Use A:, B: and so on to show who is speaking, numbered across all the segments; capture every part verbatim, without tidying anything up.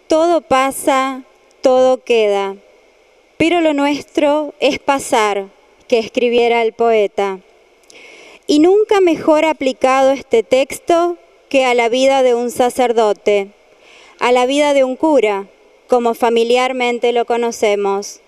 A: todo pasa, todo queda, pero lo nuestro es pasar, que escribiera el poeta. Y nunca mejor aplicado este texto que a la vida de un sacerdote, a la vida de un cura, como familiarmente lo conocemos.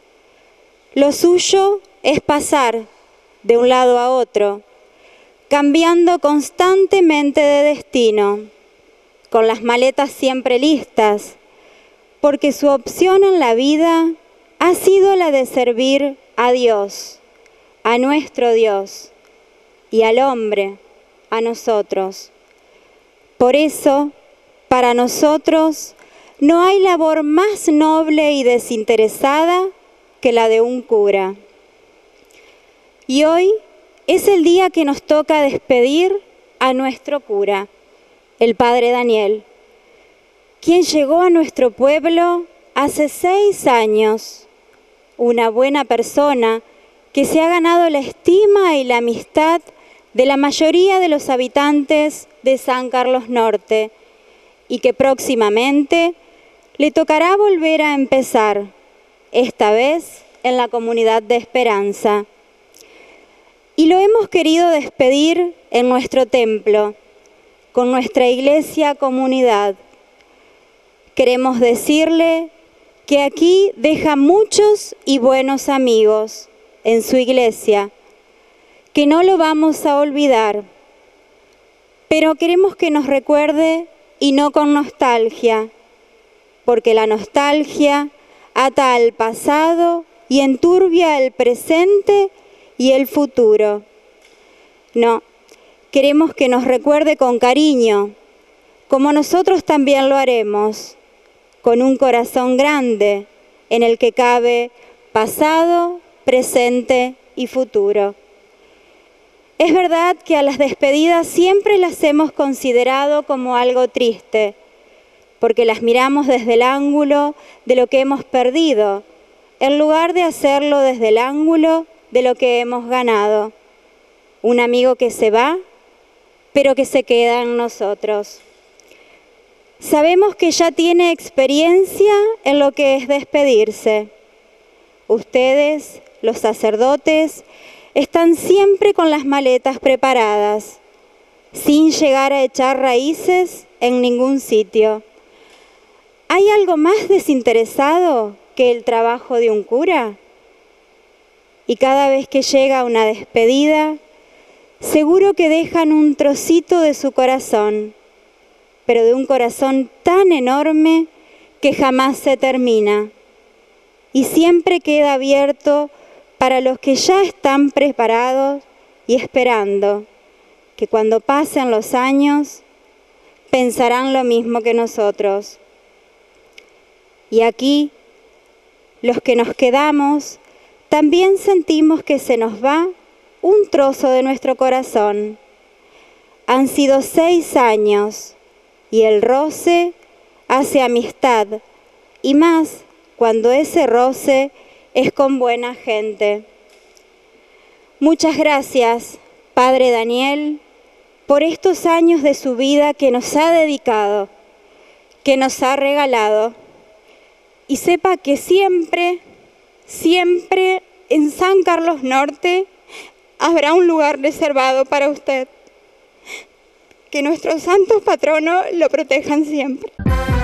A: Lo suyo es pasar de un lado a otro, cambiando constantemente de destino, con las maletas siempre listas, porque su opción en la vida ha sido la de servir a Dios, a nuestro Dios, y al hombre, a nosotros. Por eso, para nosotros, no hay labor más noble y desinteresada que la de un cura. Y hoy es el día que nos toca despedir a nuestro cura, el padre Daniel, quien llegó a nuestro pueblo hace seis años, una buena persona que se ha ganado la estima y la amistad de la mayoría de los habitantes de San Carlos Norte y que próximamente le tocará volver a empezar, esta vez en la comunidad de Esperanza. Y lo hemos querido despedir en nuestro templo, con nuestra iglesia comunidad. Queremos decirle que aquí deja muchos y buenos amigos en su iglesia, que no lo vamos a olvidar, pero queremos que nos recuerde y no con nostalgia, porque la nostalgia ata al pasado y enturbia el presente y el futuro. No, queremos que nos recuerde con cariño, como nosotros también lo haremos, con un corazón grande en el que cabe pasado, presente y futuro. Es verdad que a las despedidas siempre las hemos considerado como algo triste, porque las miramos desde el ángulo de lo que hemos perdido, en lugar de hacerlo desde el ángulo de lo que hemos ganado. Un amigo que se va, pero que se queda en nosotros. Sabemos que ya tiene experiencia en lo que es despedirse. Ustedes, los sacerdotes, están siempre con las maletas preparadas, sin llegar a echar raíces en ningún sitio. ¿Hay algo más desinteresado que el trabajo de un cura? Y cada vez que llega una despedida, seguro que dejan un trocito de su corazón, pero de un corazón tan enorme que jamás se termina y siempre queda abierto para los que ya están preparados y esperando, que cuando pasen los años pensarán lo mismo que nosotros. Y aquí, los que nos quedamos, también sentimos que se nos va un trozo de nuestro corazón. Han sido seis años y el roce hace amistad, y más cuando ese roce es con buena gente. Muchas gracias, Padre Daniel, por estos años de su vida que nos ha dedicado, que nos ha regalado. Y sepa que siempre, siempre en San Carlos Norte habrá un lugar reservado para usted. Que nuestros santos patronos lo protejan siempre.